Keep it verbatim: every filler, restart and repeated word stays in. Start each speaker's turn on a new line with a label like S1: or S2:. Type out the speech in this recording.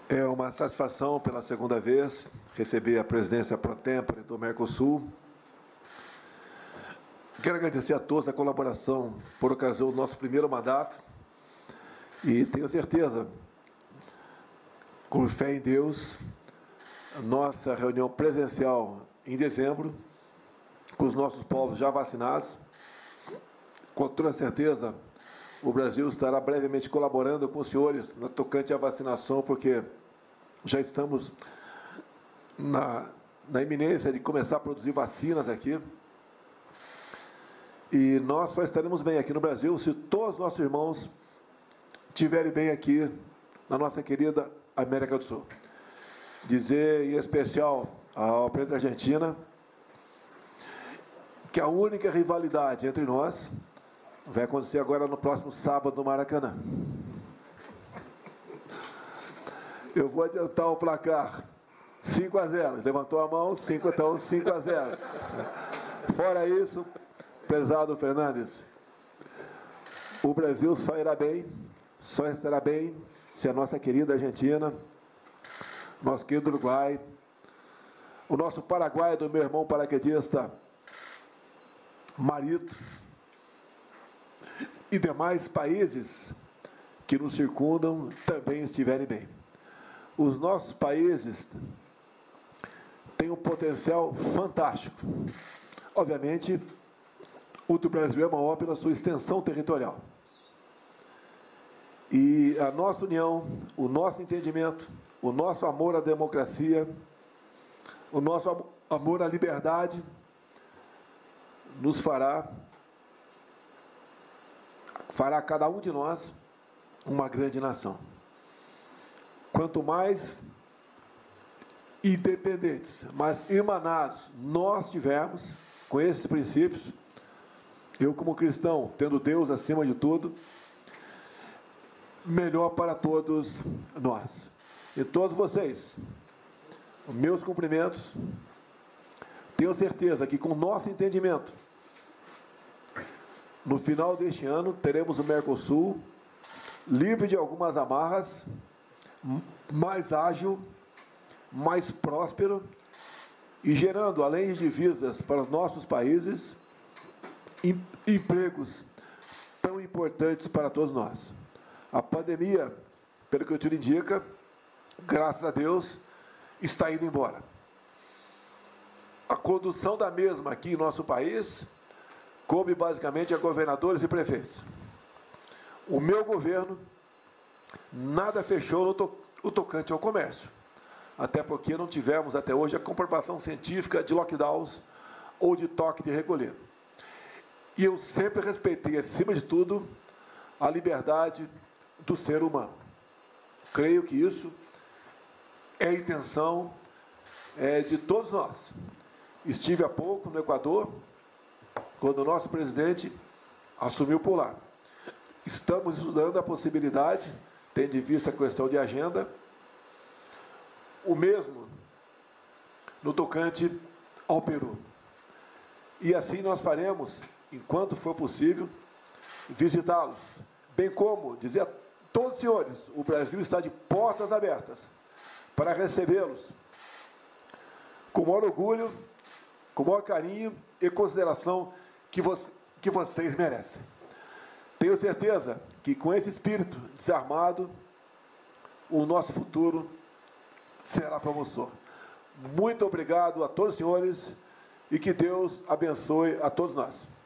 S1: É uma satisfação, pela segunda vez, receber a presidência pro tempore do Mercosul. Quero agradecer a todos a colaboração por ocasião do nosso primeiro mandato e tenho certeza, com fé em Deus, a nossa reunião presencial em dezembro, com os nossos povos já vacinados, com toda certeza, o Brasil estará brevemente colaborando com os senhores na tocante à vacinação, porque já estamos na, na iminência de começar a produzir vacinas aqui. E nós só estaremos bem aqui no Brasil se todos os nossos irmãos estiverem bem aqui na nossa querida América do Sul. Dizer em especial ao presidente da Argentina que a única rivalidade entre nós vai acontecer agora no próximo sábado no Maracanã. Eu vou adiantar o placar. cinco a zero. Levantou a mão, cinco, então cinco a zero. Fora isso, prezado Fernandes, o Brasil só irá bem, só estará bem se a nossa querida Argentina, nosso querido Uruguai, o nosso Paraguai do meu irmão paraquedista Marito e demais países que nos circundam também estiverem bem. Os nossos países têm um potencial fantástico. Obviamente, o do Brasil é maior pela sua extensão territorial. E a nossa união, o nosso entendimento, o nosso amor à democracia, o nosso amor à liberdade, nos fará, fará cada um de nós uma grande nação. Quanto mais independentes, mais irmanados nós tivermos com esses princípios, eu como cristão, tendo Deus acima de tudo, melhor para todos nós. E todos vocês, meus cumprimentos, tenho certeza que com o nosso entendimento, no final deste ano, teremos o Mercosul livre de algumas amarras, mais ágil, mais próspero e gerando, além de divisas para os nossos países, em, empregos tão importantes para todos nós. A pandemia, pelo que o tio indica, graças a Deus, está indo embora. A condução da mesma aqui em nosso país coube basicamente a governadores e prefeitos. O meu governo nada fechou no to o tocante ao comércio, até porque não tivemos até hoje a comprovação científica de lockdowns ou de toque de recolher. E eu sempre respeitei, acima de tudo, a liberdade do ser humano. Creio que isso é a intenção é, de todos nós. Estive há pouco no Equador, quando o nosso presidente assumiu por lá. Estamos estudando a possibilidade, tendo em vista a questão de agenda, o mesmo no tocante ao Peru. E assim nós faremos, enquanto for possível, visitá-los, bem como dizer a todos os senhores, o Brasil está de portas abertas para recebê-los com o maior orgulho, com o maior carinho e consideração que, vo que vocês merecem. Tenho certeza que com esse espírito desarmado, o nosso futuro será promissor. Muito obrigado a todos os senhores e que Deus abençoe a todos nós.